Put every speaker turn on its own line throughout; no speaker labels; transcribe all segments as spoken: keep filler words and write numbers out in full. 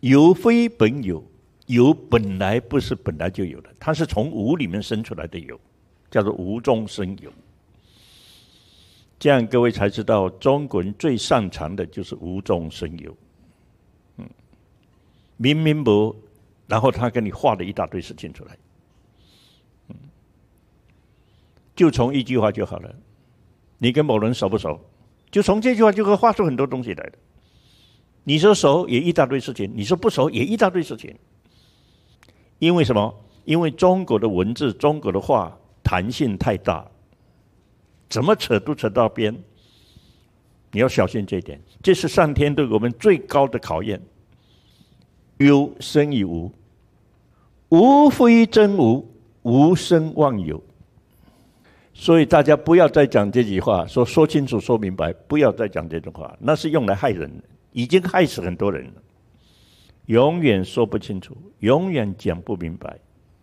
有非本有，有本来不是本来就有的，它是从无里面生出来的有，叫做无中生有。这样各位才知道，中国人最擅长的就是无中生有。嗯，明明无，然后他给你画了一大堆事情出来。嗯，就从一句话就好了。你跟某人熟不熟？就从这句话就会画出很多东西来的。你说熟也一大堆事情，你说不熟也一大堆事情。因为什么？因为中国的文字、中国的话弹性太大。怎么扯都扯到边，你要小心这一点。这是上天对我们最高的考验。有生于无，无非真无，无生妄有。所以大家不要再讲这句话，说说清楚、说明白，不要再讲这种话，那是用来害人的，已经害死很多人了。永远说不清楚，永远讲不明白。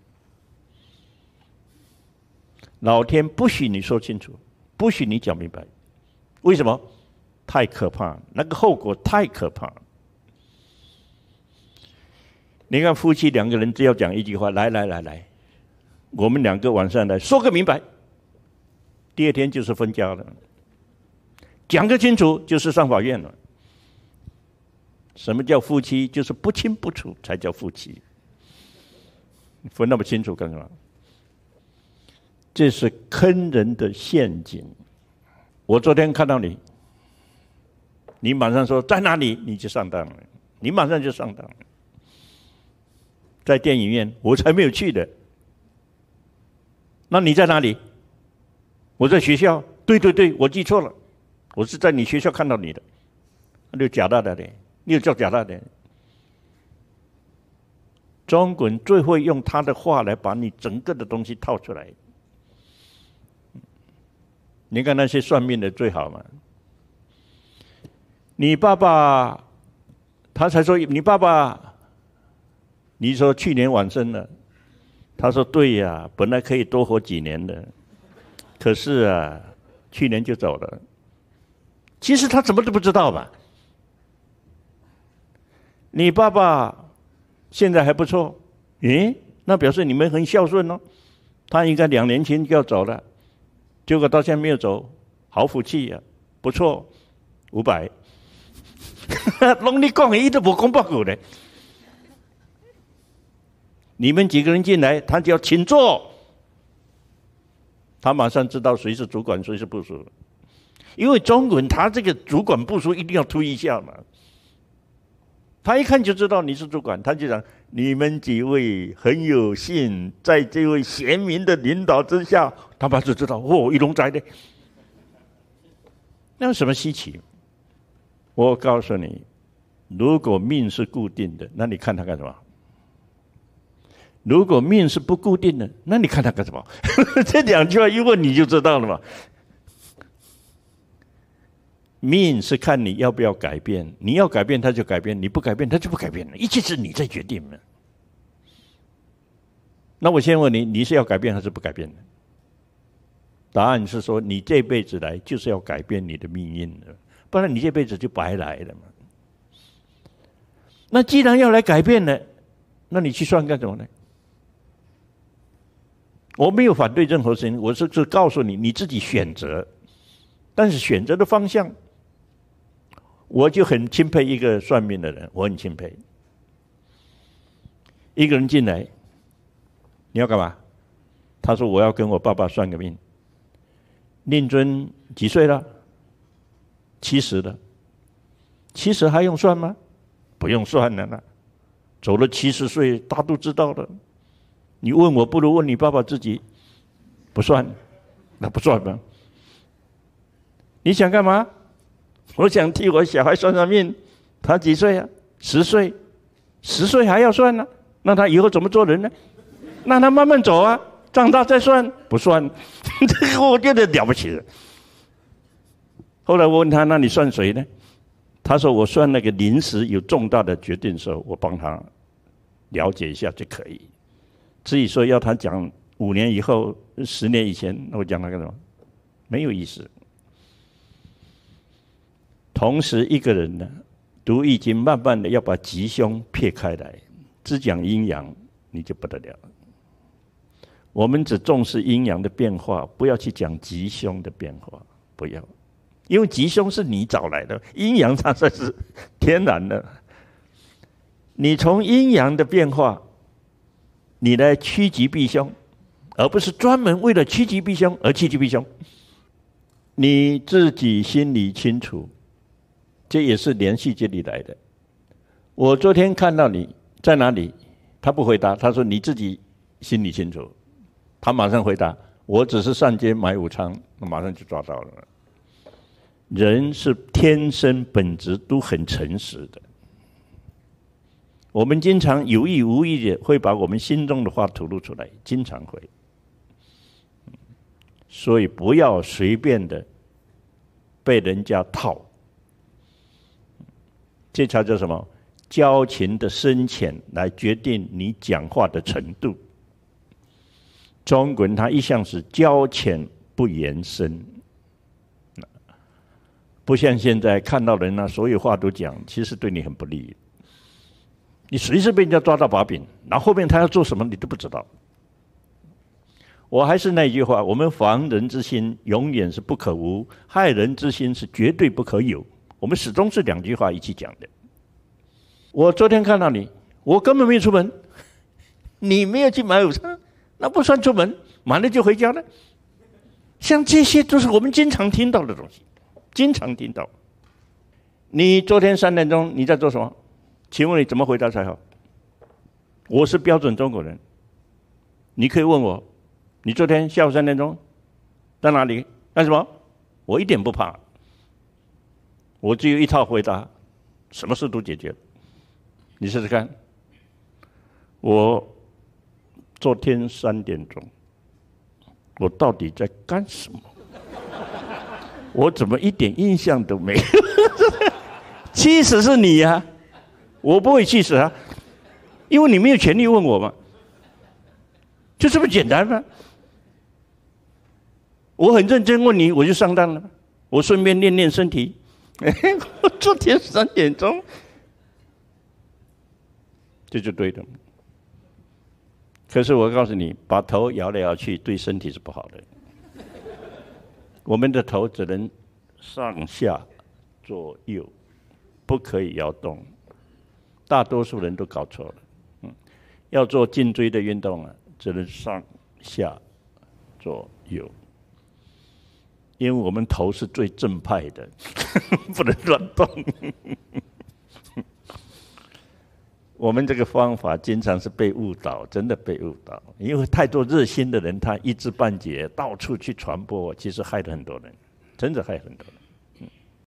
老天不许你说清楚。不许你讲明白，为什么？太可怕，那个后果太可怕。你看夫妻两个人只要讲一句话，来来来来，我们两个晚上来说个明白，第二天就是分家了，讲个清楚就是上法院了。什么叫夫妻？就是不清不楚才叫夫妻，分那么清楚干什么？这是坑人的陷阱。我昨天看到你，你马上说在哪里，你就上当了，你马上就上当了。在电影院，我才没有去的。那你在哪里？我在学校。对对对，我记错了，我是在你学校看到你的。那就假大的嘞，你又叫假大的。中国人最会用他的话来把你整个的东西套出来。你看那些算命的最好嘛？你爸爸，他才说你爸爸，你说去年往生了，他说对呀，本来可以多活几年的，可是啊，去年就走了。其实他怎么都不知道吧？你爸爸现在还不错，诶，那表示你们很孝顺哦。他应该两年前就要走了。结果到现在没有走，好福气呀、啊，不错，五百。拢你讲的，伊都无讲报告的。你们几个人进来，他就要请坐，他马上知道谁是主管，谁是部属。因为中国人他这个主管部属一定要推一下嘛，他一看就知道你是主管，他就讲你们几位很有幸，在这位贤明的领导之下，他马上知道哦，一龙在的，那有什么稀奇？我告诉你，如果命是固定的，那你看他干什么？如果命是不固定的，那你看他干什么？这两句话一问你就知道了嘛。命是看你要不要改变，你要改变他就改变，你不改变他就不改变了，一切是你在决定的。那我先问你，你是要改变还是不改变的？答案是说，你这辈子来就是要改变你的命运的，不然你这辈子就白来了嘛。那既然要来改变了，那你去算干什么呢？我没有反对任何事情，我是是告诉你，你自己选择，但是选择的方向，我就很钦佩一个算命的人，我很钦佩。一个人进来，你要干嘛？他说我要跟我爸爸算个命。令尊几岁了？七十了。七十还用算吗？不用算了啦，走了七十岁，大家都知道了。你问我，不如问你爸爸自己。不算，那不算吧？你想干嘛？我想替我小孩算算命。他几岁啊？十岁。十岁还要算呢、啊？那他以后怎么做人呢？让他慢慢走啊，长大再算。不算，这个我觉得了不起了。后来我问他，那你算谁呢？他说我算那个临时有重大的决定的时候，我帮他了解一下就可以。至于说要他讲五年以后、十年以前，那我讲他干什么？没有意思。同时，一个人呢， 读易经，慢慢的要把吉凶撇开来，只讲阴阳，你就不得了。我们只重视阴阳的变化，不要去讲吉凶的变化，不要，因为吉凶是你找来的，阴阳它才是天然的。你从阴阳的变化，你来趋吉避凶，而不是专门为了趋吉避凶而趋吉避凶。你自己心里清楚，这也是连续这里来的。我昨天看到你在哪里，他不回答，他说你自己心里清楚。他马上回答，我只是上街买午餐，马上就抓到了。人是天生本质都很诚实的，我们经常有意无意的会把我们心中的话吐露出来，经常会。所以不要随便的被人家套，这才叫什么？交情的深浅来决定你讲话的程度。中国人他一向是交浅不言深，不像现在看到人啊，所有话都讲，其实对你很不利。你随时被人家抓到把柄，然后后面他要做什么你都不知道。我还是那句话，我们防人之心永远是不可无，害人之心是绝对不可有。我们始终是两句话一起讲的。我昨天看到你，我根本没有出门，你没有去买午餐，那不算出门，马上就回家了。像这些都是我们经常听到的东西，经常听到。你昨天三点钟你在做什么？请问你怎么回答才好？我是标准中国人，你可以问我，你昨天下午三点钟在哪里干什么？我一点不怕，我只有一套回答，什么事都解决了。你试试看，我昨天三点钟，我到底在干什么？我怎么一点印象都没有？气死是你呀、啊！我不会气死啊，因为你没有权利问我嘛，就这么简单吗？我很认真问你，我就上当了。我顺便练练身体。我昨天三点钟，这就对的。可是我告诉你，把头摇来摇去，对身体是不好的。我们的头只能上下左右，不可以摇动。大多数人都搞错了，嗯，要做颈椎的运动啊，只能上下左右，因为我们头是最正派的，不能乱动。我们这个方法经常是被误导，真的被误导，因为太多热心的人，他一知半解，到处去传播，其实害了很多人，真的害很多人。